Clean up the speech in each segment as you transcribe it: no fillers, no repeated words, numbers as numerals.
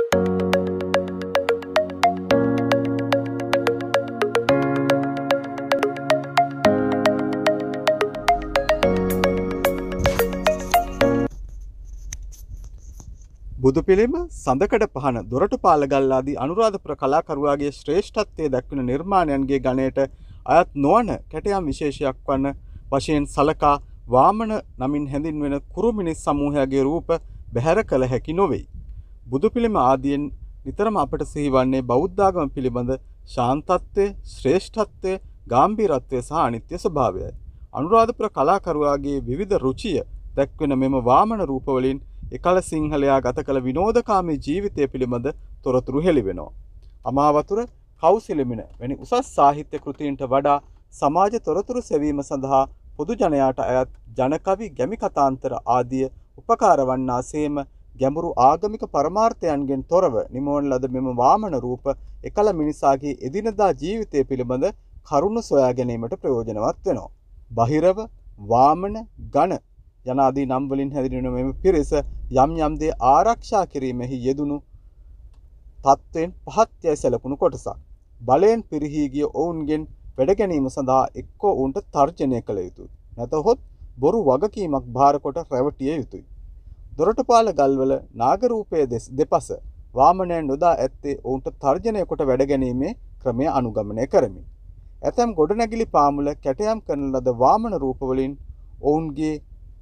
බුදු පිළිම සඳකඩ පහන දොරටුපාලගල් ආදී අනුරාධපුර කලාකරුවාගේ ශ්‍රේෂ්ඨත්වයේ දක්වන නිර්මාණයන්ගේ ගණයට අයත් නොවන කැටයම් විශේෂයක් වන වශයෙන් සලකා වාමන නමින් හැඳින්වෙන කුරුමිනිස් සමූහයාගේ රූප බැහැර කළ හැකි නොවේ. බුදු පිළිම ආදීන් නිතරම අපට සිහිවන්නේ බෞද්ධාගම පිළිබඳ ශාන්තත්වය, ශ්‍රේෂ්ඨත්වය, ගාම්භීරත්වය සහ අනිත්‍ය ස්වභාවයයි. අනුරාධපුර කලාකරුවාගේ විවිධ රුචිය දැක්වෙන මෙම වාමන රූපවලින් එකල සිංහලයා ගත කළ විනෝදකාමී ජීවිතය පිළිබඳ තොරතුරු හෙළිවෙනවා. අමාවතුර, කෞසිලමිණ වැනි උසස් සාහිත්‍ය කෘතීන්ට වඩා සමාජ තොරතුරු සෙවීම සඳහා පොදු ජනයාට අයත් ජනකවි, ගැමි කතාන්තර ආදිය උපකාර වන්නාසේම ගැඹුරු ආගමික පරමාර්ථයන්ගෙන් තොරව නිමවන ලද මෙම වාමන රූප එකල මිනිසාගේ එදිනදා ජීවිතය පිළිබඳ කරුණු සොයා ගැනීමට ප්‍රයෝජනවත් වෙනවා. බහිරව, වාමන, ගණ යනාදී නම් වලින් හැදිරෙන මෙම පිරිස යම් යම් දේ ආරක්ෂා කිරීමෙහි යෙදුණු තත්ත්වයෙන් පහත් යයි සැලකුණු කොටසක්. බලයෙන් පිරිහී ගිය ඔවුන්ගෙන් වැඩ ගැනීම සඳහා එක්කෝ ඔවුන්ට තර්ජනය කළ යුතුයි. නැතහොත් බොරු වගකීමක් භාර කොට රැවටිය යුතුයි. දොරටුපාල ගල්වල නාගරූපයේ දෙපස වාමනයන් යොදා ඇත්තේ ඔවුන්ට තර්ජනය කොට වැඩ ගැනීමේ ක්‍රමය අනුගමනය කරමින්. ඇතැම් ගොඩනැගිලි පාමුල කැටයම් කරන ලද වාමන රූපවලින් ඔවුන්ගේ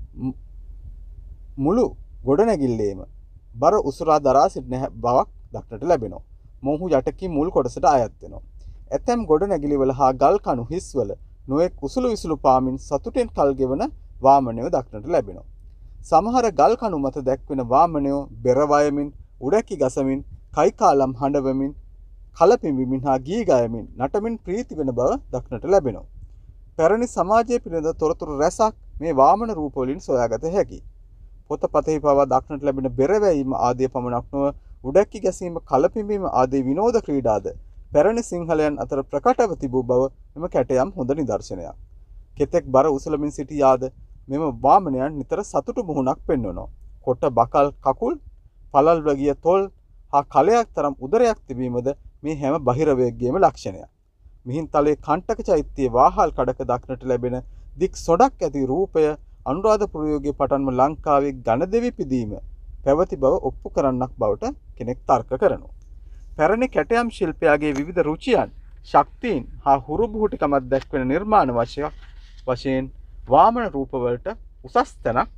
මුළු ගොඩනැගිල්ලේම බර උසුරා දරා සිටින බවක් දක්නට ලැබෙනවා. මොහු යටකී මුල් කොටසට අයත් වෙනවා. ඇතැම් ගොඩනැගිලිවල හා ගල් කණු හිස්වල නොයෙක් උසුළු විසුළු පාමින් සතුටෙන් කල් ගෙවන වාමනයෝ දක්නට ලැබෙනවා. සමහර ගල් කණු මත දැක්වෙන වාමනයෝ බෙර වයමින්, උඩැකි ගසමින්, කයිකාලම් හඬවමින්, කලපිඹිමින් හා ගී ගයමින් නටමින් ප්‍රීති වෙන බව දක්නට ලැබෙනවා. පැරණි සමාජයේ පිළිබඳ තොරතුරු රැසක් මේ වාමන රූපවලින් සොයාගත හැකියි. පොතපතෙහි පවා දක්නට ලැබෙන බෙරවැයීම ආදී පමණක් නොව උඩැක්කි ගැසීම, කලපිඹීම ආදී විනෝද ක්‍රීඩාද පැරණි සිංහලයන් අතර ප්‍රකටව තිබූ බව මෙම කැටයම් හොඳ නිදර්ශනයක්. කෙතෙක් බර උසලමින් සිටියාද මෙම වාමනයන් නිතර සතුටු මුහුණක් පෙන්වනවා. කොට බකල් කකුල්, පළල්ව ගිය තොල් හා කලයක් තරම් උදරයක් තිබීමද මේ හැම බහිරවයේගේම ලක්ෂණයක්. මිහින්තලේ කණ්ඨක චෛත්‍යයේ වාහල් කඩක දක්නට ලැබෙන දික් සොඩක් ඇති රූපය අනුරාධපුර යුගයේ පටන්ම ලංකාවේ ගණදෙවි පිදීම පැවති බව ඔප්පු කරන්නක් බවට කෙනෙක් තර්ක කරනවා. පැරණි කැටයම් ශිල්පයාගේ විවිධ රුචියන්, ශක්තියින් හා හුරුබුහුටිකමක් දැක්වෙන නිර්මාණ වශයෙන් වාමන රූපවලට උසස් තැනක්